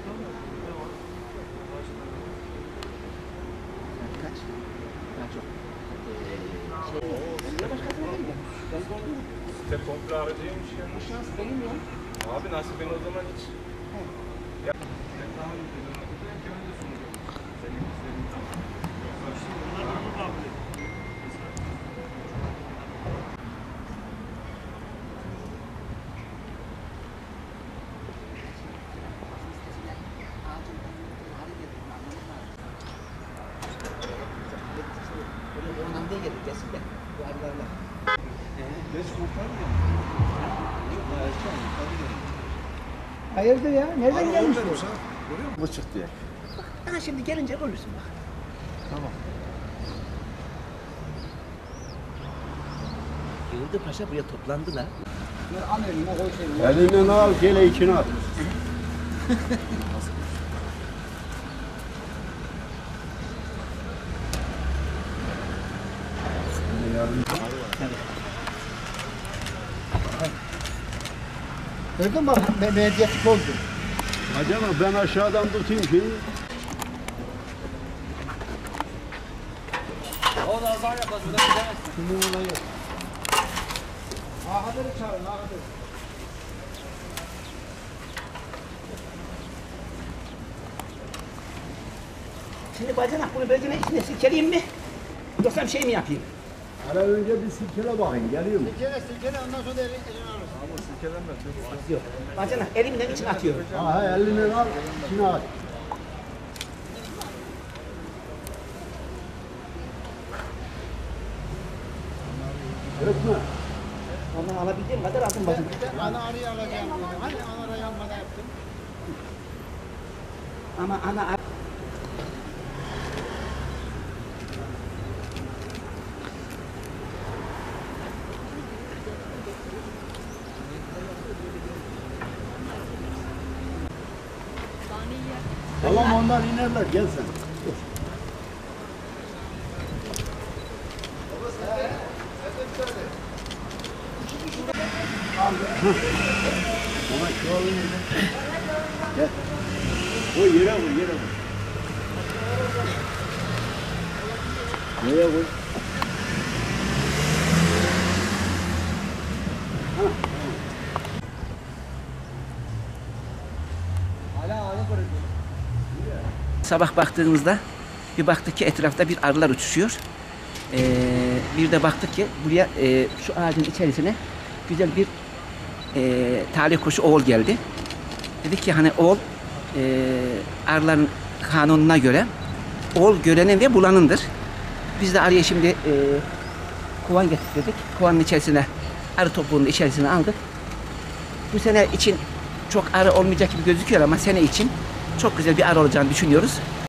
Kaç? Daha çok. Belediye başkanı değil mi? Ben gördüm. Site komple aracıymış ya. Bu şans benim ya. Abi nasıl ben o zaman hiç... He. Ya. Sen daha önce de belki ben de sunuyorum. Senin izlerin. Bunlar bunu kabul ediyor. Önemli değil kesin de. Bu arılarla. Geç kurtarmıyor. Hayırdır ya? Nereden gelmiş bu? Bu çıktı ya. Ha şimdi gelince görürsün bak. Tamam. Yıldı Paşa buraya toplandılar. Al eline koy seni. Elinden al, gele içine at. Gördün mü bak medyatı oldu. Acaba ben aşağıdan tutayım ki. O da azar yapmaz. Buradan gidemezsin. Kimin olayı? Ahadır'ı çağırın, Ahadır. Şimdi bacanak bunu böylece içine silkeleyeyim mi? Yoksa bir şey mi yapayım? Hele önce bir silkele bakayım, geliyor mu? Silkele ondan sonra da elini alırsın. Ama silkelenme. Yok. Bacanak elimden içine atıyorum. Ha, elinden al, içine at. Öpme. Ondan alabildiğim kadar aldım bacanak. Ana arıyı alacağım diyor. Hani ana arayı almadan yaptın? Ama ana Tamam onlar inerler, gel sen. Ona şu alın. Gel. Koy yere koy, yere koy. Nereye koy? sabah baktığımızda bir baktık ki etrafta bir arılar uçuşuyor. Bir de baktık ki buraya şu ağacın içerisine güzel bir talih kuşu oğul geldi. Dedik ki hani oğul arıların kanununa göre oğul görenin ve bulanındır. Biz de arıya şimdi kovan getirdik. Kovanın içerisine arı topuğunun içerisine aldık. Bu sene için çok arı olmayacak gibi gözüküyor ama sene için çok güzel bir arı olacağını düşünüyoruz.